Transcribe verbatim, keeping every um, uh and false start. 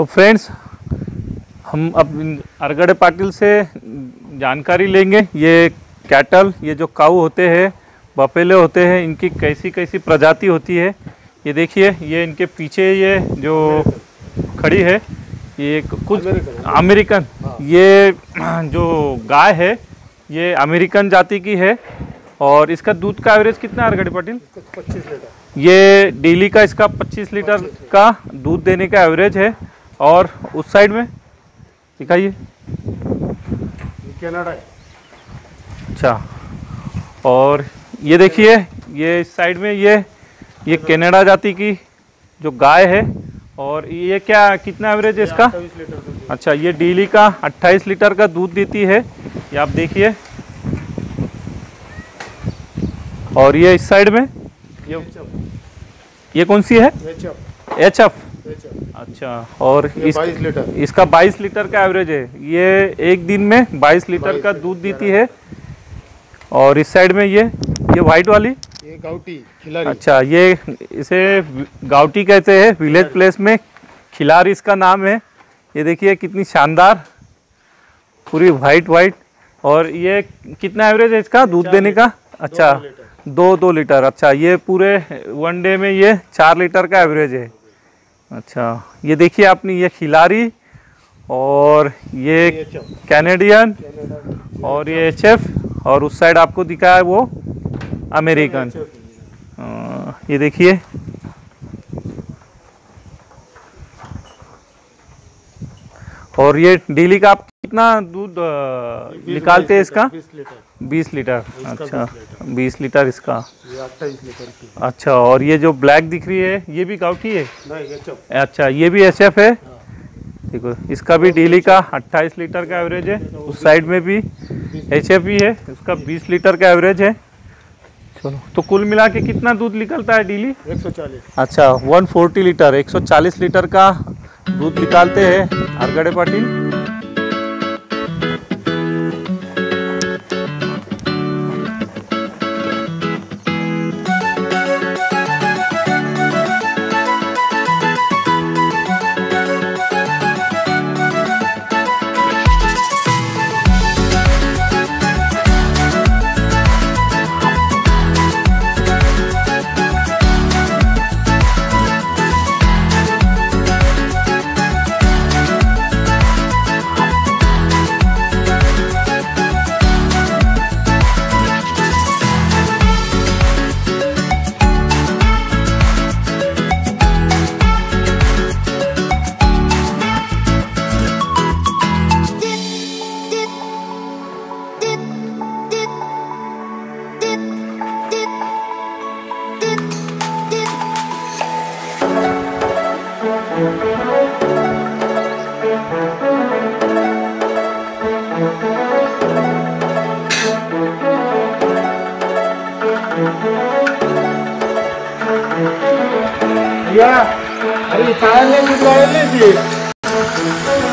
तो फ्रेंड्स, हम अब अरगड़े पाटिल से जानकारी लेंगे ये कैटल, ये जो काऊ होते हैं, बफेले होते हैं, इनकी कैसी कैसी प्रजाति होती है। ये देखिए, ये इनके पीछे ये जो खड़ी है ये कुछ अमेरिकन, ये जो गाय है ये अमेरिकन जाति की है। और इसका दूध का एवरेज कितना है अरगड़े पाटिल? पच्चीस लीटर। ये डेली का इसका पच्चीस लीटर का दूध देने का एवरेज है। और उस साइड में दिखाइए, कनाडा है। अच्छा, और ये देखिए, ये इस साइड में ये ये कनाडा जाति की जो गाय है। और ये क्या कितना एवरेज है इसका? अच्छा, ये डेली का अट्ठाईस लीटर का दूध देती है, ये आप देखिए। और ये इस साइड में ये ये कौन सी है? H F. अच्छा, और इस, बाईस लीटर, इसका बाईस लीटर का एवरेज है। ये एक दिन में बाईस लीटर का दूध देती है। और इस साइड में ये ये वाइट वाली, ये गाउटी खिलारी। अच्छा, ये इसे गाउटी कहते हैं, विलेज प्लेस में खिलारी इसका नाम है। ये देखिए कितनी शानदार, पूरी वाइट वाइट। और ये कितना एवरेज है इसका दूध देने का? अच्छा, दो दो लीटर। अच्छा, ये पूरे वन डे में ये चार लीटर का एवरेज है। अच्छा, ये देखिए आपने, ये खिलारी और ये कैनेडियन और ये एच एफ, और उस साइड आपको दिखा है वो अमेरिकन। ये देखिए, और ये डेली का आप कितना दूध निकालते हैं इसका? बीस लीटर। अच्छा, बीस लीटर इसका। अट्ठाईस लीटर की। अच्छा, और ये जो ब्लैक दिख रही है ये भी गाउटी है? नहीं, एच एफ। अच्छा, ये भी एच एफ है। देखो, इसका भी डेली का अट्ठाईस लीटर का एवरेज है। उस साइड में भी एच एफ ही है, उसका बीस लीटर का एवरेज है। चलो, तो कुल मिला के कितना दूध निकलता है डेली? एक सौ चालीस। अच्छा, एक सौ चालीस लीटर, एक सौ चालीस लीटर का दूध निकालते हैं अरगड़े पाटिल। या अरे चाय में कुछ लाए थे।